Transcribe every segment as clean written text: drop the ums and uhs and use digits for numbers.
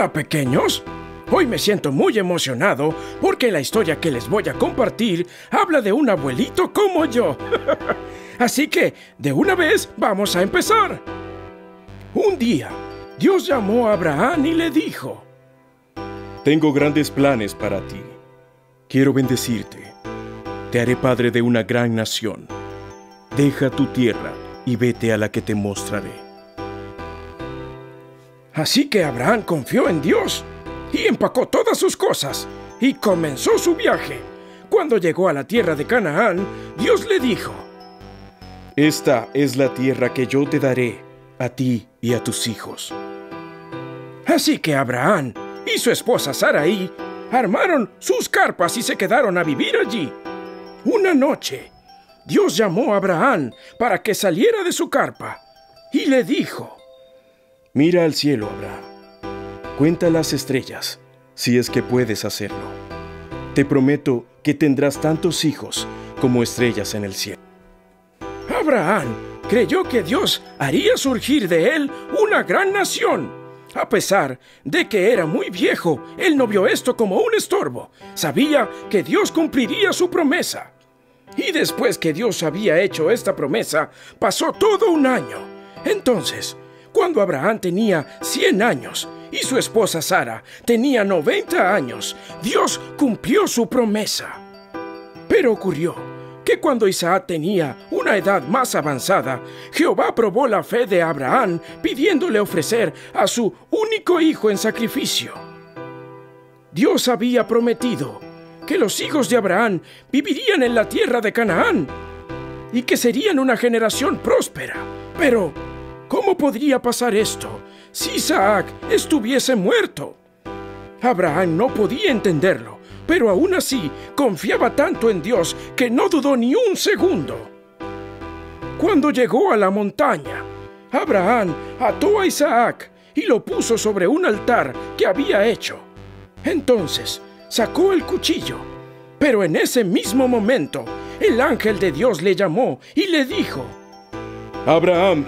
Hola, pequeños. Hoy me siento muy emocionado porque la historia que les voy a compartir habla de un abuelito como yo. Así que, de una vez, vamos a empezar. Un día, Dios llamó a Abraham y le dijo: Tengo grandes planes para ti. Quiero bendecirte. Te haré padre de una gran nación. Deja tu tierra y vete a la que te mostraré. Así que Abraham confió en Dios y empacó todas sus cosas y comenzó su viaje. Cuando llegó a la tierra de Canaán, Dios le dijo: Esta es la tierra que yo te daré a ti y a tus hijos. Así que Abraham y su esposa Sarai armaron sus carpas y se quedaron a vivir allí. Una noche, Dios llamó a Abraham para que saliera de su carpa y le dijo: Mira al cielo, Abraham. Cuenta las estrellas, si es que puedes hacerlo. Te prometo que tendrás tantos hijos como estrellas en el cielo. Abraham creyó que Dios haría surgir de él una gran nación. A pesar de que era muy viejo, él no vio esto como un estorbo. Sabía que Dios cumpliría su promesa. Y después que Dios había hecho esta promesa, pasó todo un año. Entonces, cuando Abraham tenía 100 años y su esposa Sara tenía 90 años, Dios cumplió su promesa. Pero ocurrió que cuando Isaac tenía una edad más avanzada, Jehová probó la fe de Abraham pidiéndole ofrecer a su único hijo en sacrificio. Dios había prometido que los hijos de Abraham vivirían en la tierra de Canaán y que serían una generación próspera. Pero, ¿cómo podría pasar esto si Isaac estuviese muerto? Abraham no podía entenderlo, pero aún así confiaba tanto en Dios que no dudó ni un segundo. Cuando llegó a la montaña, Abraham ató a Isaac y lo puso sobre un altar que había hecho. Entonces sacó el cuchillo, pero en ese mismo momento el ángel de Dios le llamó y le dijo: Abraham.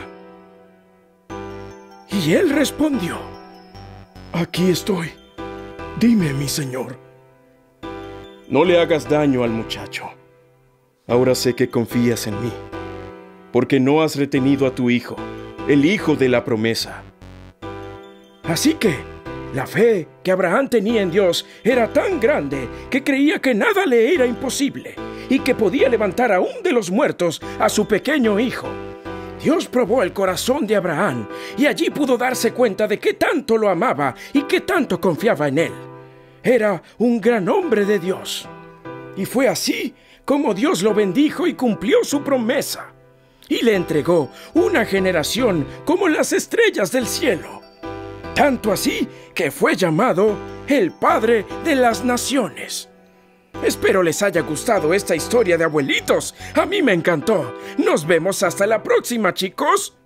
Y él respondió: Aquí estoy. Dime, mi señor. No le hagas daño al muchacho. Ahora sé que confías en mí, porque no has retenido a tu hijo, el hijo de la promesa. Así que la fe que Abraham tenía en Dios era tan grande que creía que nada le era imposible y que podía levantar aún de los muertos a su pequeño hijo. Dios probó el corazón de Abraham y allí pudo darse cuenta de qué tanto lo amaba y qué tanto confiaba en él. Era un gran hombre de Dios. Y fue así como Dios lo bendijo y cumplió su promesa. Y le entregó una generación como las estrellas del cielo. Tanto así que fue llamado el Padre de las Naciones. Espero les haya gustado esta historia de abuelitos. A mí me encantó. Nos vemos hasta la próxima, chicos.